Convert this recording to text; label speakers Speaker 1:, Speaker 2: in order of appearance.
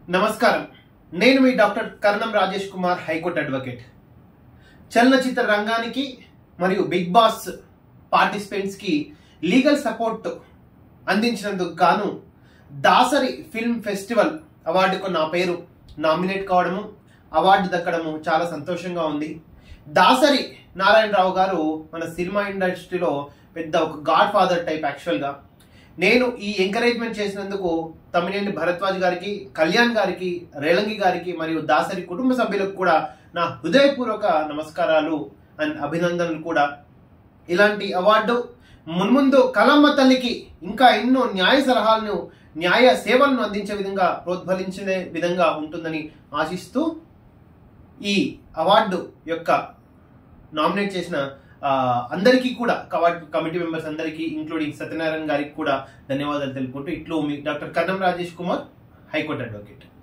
Speaker 1: నమస్కారం. నేను మీ doctor Karanam Rajesh Kumar, high court advocate. చలనచిత్ర రంగానికి మరియు బిగ్ బాస్ పార్టిసిపెంట్స్ కి లీగల్ సపోర్ట్ అందించినందుకు గాను దాసరి ఫిల్మ్ ఫెస్టివల్ అవార్డుకు నా పేరు నామినేట్ కావడము, అవార్డు దక్కడము చాలా సంతోషంగా ఉంది. దాసరి నారాయణరావు గారు మన సినిమా ఇండస్ట్రీలో పెద్ద ఒక గాడ్ ఫాదర్ టైప్. యాక్చువల్గా నేను ఈ ఎంకరేజ్మెంట్ చేసినందుకు తమ్మినేని భరద్వాజ్ గారికి, కళ్యాణ్ గారికి, రేలంగి గారికి మరియు దాసరి కుటుంబ సభ్యులకు కూడా నా హృదయపూర్వక నమస్కారాలు అండ్ అభినందనలు కూడా. ఇలాంటి అవార్డు మున్ముందు కళమ్మ తల్లికి ఇంకా ఎన్నో న్యాయ సలహాలను, న్యాయ సేవలను అందించే విధంగా, ప్రోద్బలించే విధంగా ఉంటుందని ఆశిస్తూ ఈ అవార్డు యొక్క నామినేట్ చేసిన అందరికీ కూడా, కమిటీ మెంబర్స్ అందరికీ ఇంక్లూడింగ్ సత్యనారాయణ గారికి కూడా ధన్యవాదాలు తెలుపుకుంటూ ఇట్లు మీ doctor Karanam Rajesh Kumar, high court advocate.